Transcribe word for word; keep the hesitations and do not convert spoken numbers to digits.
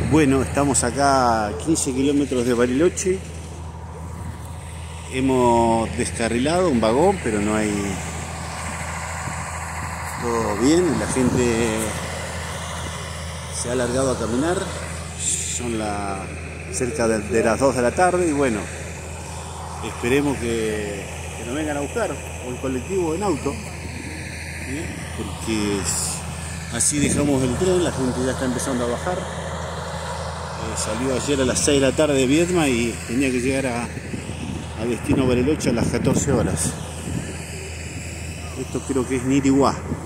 Bueno, estamos acá a quince kilómetros de Bariloche. Hemos descarrilado un vagón, pero no hay todo bien. La gente se ha alargado a caminar. Son la, cerca de, de las dos de la tarde y bueno, esperemos que, que nos vengan a buscar, o en colectivo o en auto, ¿sí? Porque así dejamos el tren, la gente ya está empezando a bajar. Eh, salió ayer a las seis de la tarde de Viedma y tenía que llegar a, a destino Bariloche a las catorce horas. Esto creo que es Niriguá.